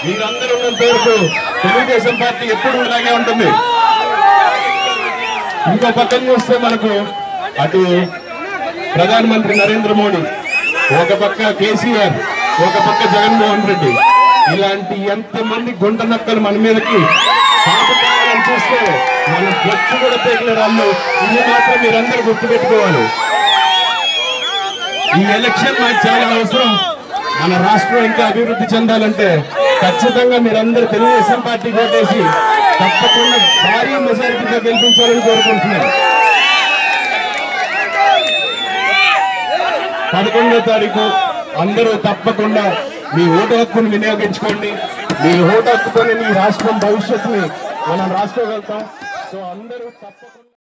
మీరందరూ ఉన్నంత వరకు తెలుగుదేశం పార్టీ ఎప్పుడు ఇలాగే ఉంటుంది. ఇంకో పక్కన చూస్తే మనకు అటు ప్రధానమంత్రి నరేంద్ర మోడీ, ఒక పక్క కేసీఆర్, ఒక పక్క జగన్మోహన్ రెడ్డి, ఇలాంటి ఎంతమంది గుంట నక్కలు మన మీదకి పాపకాలను చూస్తే మనం ఖర్చు కూడా పేర్ల రాళ్ళు. ఇది మాత్రం మీరందరూ గుర్తుపెట్టుకోవాలి. ఈ ఎలక్షన్ మనకు చాలా అవసరం. మన రాష్ట్రం ఇంకా అభివృద్ధి చెందాలంటే ఖచ్చితంగా మీరందరూ తెలుగుదేశం పార్టీ ఓటేసి తప్పకుండా భారీ మెజారిటీతో గెలిపించాలని కోరుకుంటున్నాను. 11వ తారీఖు అందరూ తప్పకుండా మీ ఓటు హక్కును వినియోగించుకోండి. మీ ఓటు హక్కుతోనే మీ రాష్ట్రం భవిష్యత్తుని మనం రాసుకోగలుగుతాం. సో అందరూ తప్పకుండా